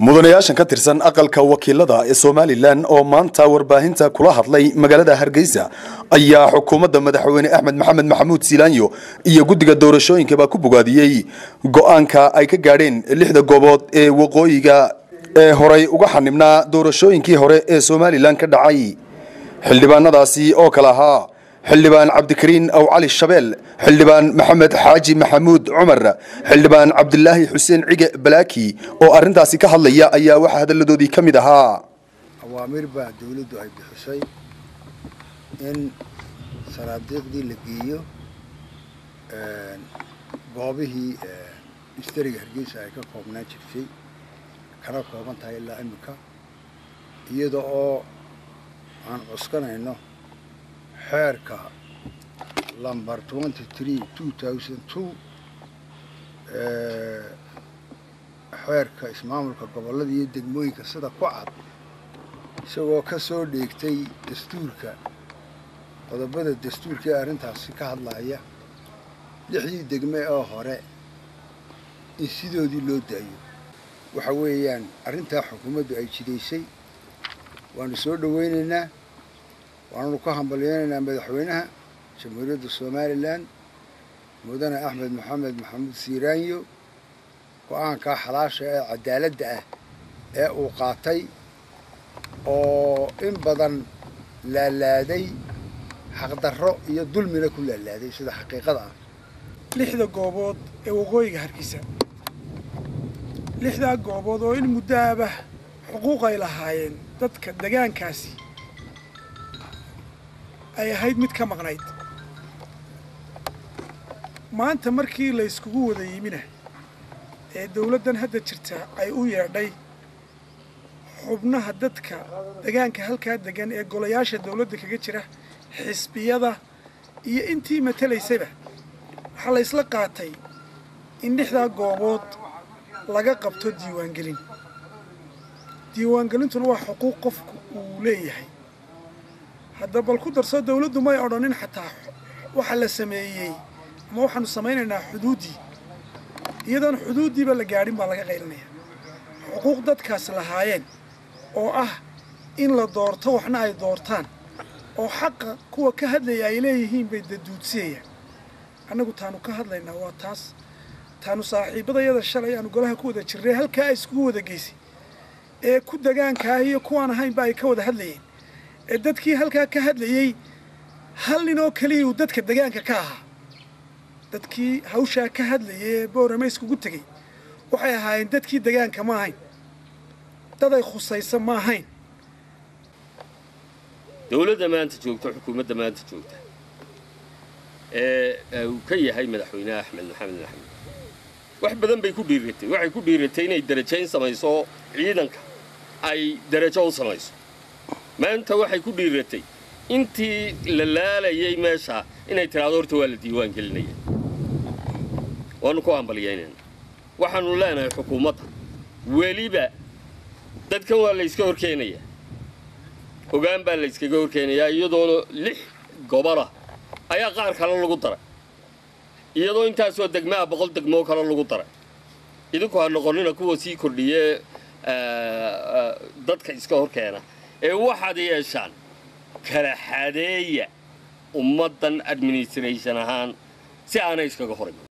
mudanayaashan ka tirsan aqalka wakiilada ee Soomaaliland oo maanta warbaahinta kula hadlay magaalada Hargeysa ayaa xukuumadda madaxweyne Axmed Maxamed Maxamuud Siilaanyo iyo guddiga doorashooyinka ba ku bogaadiyay go'aanka ay ka gaadheen 6 goobood ee waqooyiga ee horay uga xanibnaa doorashooyinkii hore ee Soomaaliland ka dhacay xildhibaanadaasi oo kala ahaa xildhibaan Cabdikariin aw Cali Shabeel xildhibaan Maxamed Xaaji Maxamuud Cumar xildhibaan Cabdillaahi Xuseen Cige Balaaki oo arintaasi ka hadlaya ayaa waxa hadaladoodii kamid ahaa awaamir baa dawladdu ay bixisay in saraadiiqdii la geeyo goobihii istariga Hargeysa ay ka koobnaan jirtay kana kooban tahay ilaa imika iyada oo aan cuskanayno xeerka lambar 23/2002 xeerka ismaamulka gobolada iyo degmooyinka sida ku cad isagoo ka soo dheegtay dastuurka qodobada dastuurka ee arrintaasi ka hadlaya 6 degme oo hore in sidoodii loo daayo waxa weeyaan arrintaa xukuumaddu ay jideysay waanu soo dhaweynaynaa waanu ka hambalyeynaa madaxweynaha jamhuuriyadda Soomaaliland mudane Axmed Maxamed Maxamuud Siilaanyo go'aanka xalaasha ee cadaaladda ah ee uu qaatay oo in badan laalaaday xaqdarro iyo dulmina ku laalaaday sida xaqiiqada ah 6 goobood ee waqooyiga Hargeysa 6 goobood oo in muddaaba xuquuq ay lahaayeen dadka deegaankaasi ay ahayd mid ka maqnayd maanta markii la iskugu wada yimina ee dawladdan hadda jirta ay u yeedhay xubnaha dadka deegaanka halka degan ee golayaasha dawladda kaga jira xisbiyada iyo intii matalaysaba waxa la isla qaatay in 6 goobood laga qabto diiwaangelintuna waa xuquuq qofku uu leeyahay hadda bal ku darso dawladdu may odhanin xataa waxa la sameeyay ama waxaanu samaynaynaa xuduudii iyadan xuduudiiba la gaadhin baa laga qaylinaya xuquuq dadkaas lahaayeen oo ah in la doorto waxna ay doortaan oo xaqa kuwa ka hadlaya ay leeyihiin bay daduudsiyayaan annagu taanu ka hadlaynaa waa taas taanu saaxiibadayada shalay aanu golaha ku wada jirnay halkaa ay iskugu wada geysay ee ku deegaanka iyo kuwaan ahaynba ay ka wada hadlayeen ee dadkii halkaa ka hadlayay hal nin oo kaliya uu dadka deegaanka ka ahaa dadkii hawshaa ka hadlayay boorama iskugu tegay waxay ahaayeen dadkii deegaanka ma ahayn dad ay khusayso ma ahayn dawladda maanta joogta xukuumadda maanta joogta uu ka yahay madaxweyne Axmed Maxamed Maxamuud wax badan bay ku dhiiratay waxay ku dhiiratay inay darajayn samayso ciidanka ay darajo u samayso maanta waxay ku dhiiratay intii la laalayay meesha inay tiraado horta waa la diiwaan gelinaya waanu ku hambalyeynaa waxaanu leenahay xukuumadda waliba dadkan waa la iska horkeenaya ogaan baa la iskaga horkeenaya iyadoo 6 gobol ayaa qaar kale lagu daray iyadoo intaas oo degmaa 100 degmo kale lagu daray idinku ha noqonina kuwa sii kordhiyay dadka iska horkeena ee waxaad yeeshaan kala xadeeya ummadan administration ahaan si aanay iskaga horin